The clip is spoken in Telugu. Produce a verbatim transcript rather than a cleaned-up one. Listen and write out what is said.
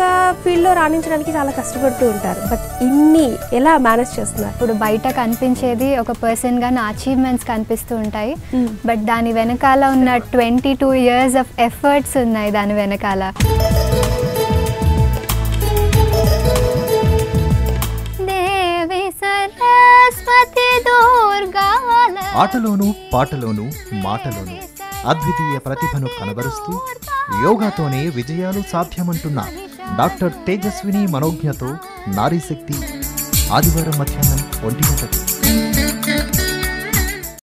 ఫీల్డ్లో రాణించడానికి చాలా కష్టపడుతూ ఉంటారు. బట్ ఇన్ని ఎలా మేనేజ్ చేస్తున్నారు? ఇప్పుడు బయట కనిపించేది ఒక పర్సన్గా నా అచీవ్మెంట్స్ కనిపిస్తూ ఉంటాయి, బట్ దాని వెనకాల ఉన్న twenty two years of efforts ఉన్నాయి దాని వెనకాల. ఆటలోను పాటలోను మాటలోను అద్వితీయ ప్రతిభను కనబరుస్తూ యోగాతోనే విజయాలు సాధ్యమంటున్న డాక్టర్ తేజస్విని మనోజ్ఞతో నారీశక్తి ఆదివారం మధ్యాహ్నం ఒంటి గంటకు.